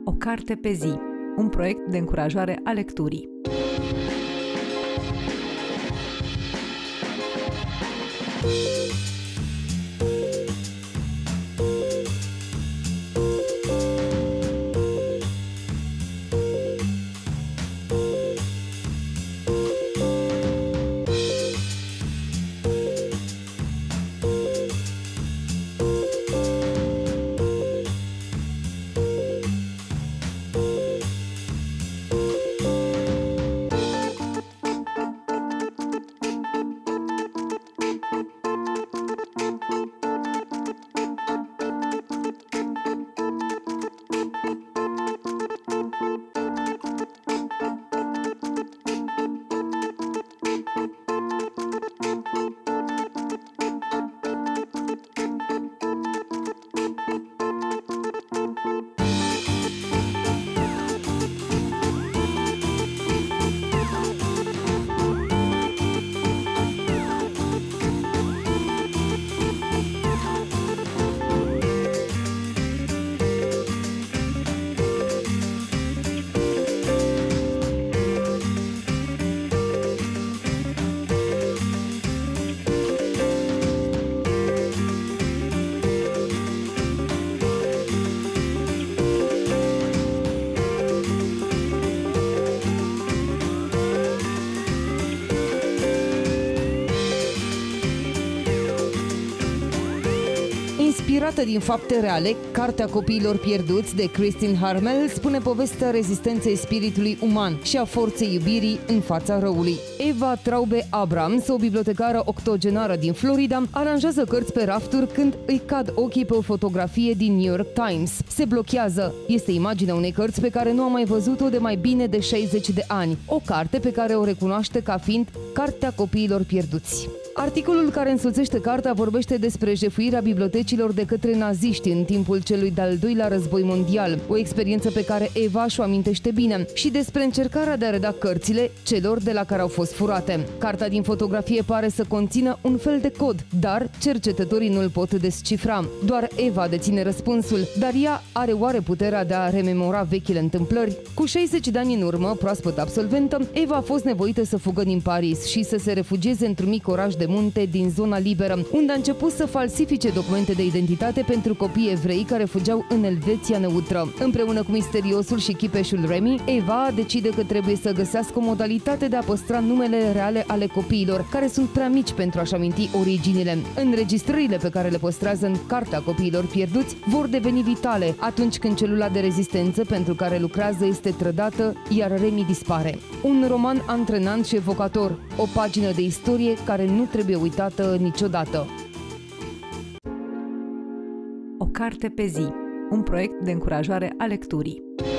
O carte pe zi, un proiect de încurajare a lecturii. Inspirată din fapte reale, Cartea copiilor pierduți de Kristin Harmel spune povestea rezistenței spiritului uman și a forței iubirii în fața răului. Eva Traube Abrams, o bibliotecară octogenară din Florida, aranjează cărți pe rafturi când îi cad ochii pe o fotografie din New York Times. Se blochează. Este imaginea unei cărți pe care nu a mai văzut-o de mai bine de 60 de ani. O carte pe care o recunoaște ca fiind Cartea copiilor pierduți. Articolul care însoțește cartea vorbește despre jefuirea bibliotecilor de către naziști în timpul celui de-al doilea război mondial, o experiență pe care Eva și-o amintește bine, și despre încercarea de a reda cărțile celor de la care au fost furate. Cartea din fotografie pare să conțină un fel de cod, dar cercetătorii nu-l pot descifra. Doar Eva deține răspunsul, dar ea are oare puterea de a rememora vechile întâmplări? Cu 60 de ani în urmă, proaspăt absolventă, Eva a fost nevoită să fugă din Paris și să se refugieze într-un mic oraș de munte din zona liberă, unde a început să falsifice documente de identitate pentru copii evrei care fugeau în Elveția neutră. Împreună cu misteriosul și chipeșul Remy, Eva decide că trebuie să găsească o modalitate de a păstra numele reale ale copiilor, care sunt prea mici pentru a-și aminti originile. Înregistrările pe care le păstrează în Cartea copiilor pierduți vor deveni vitale atunci când celula de rezistență pentru care lucrează este trădată, iar Remy dispare. Un roman antrenant și evocator, o pagină de istorie care nu trebuie uitată niciodată. O carte pe zi, un proiect de încurajare a lecturii.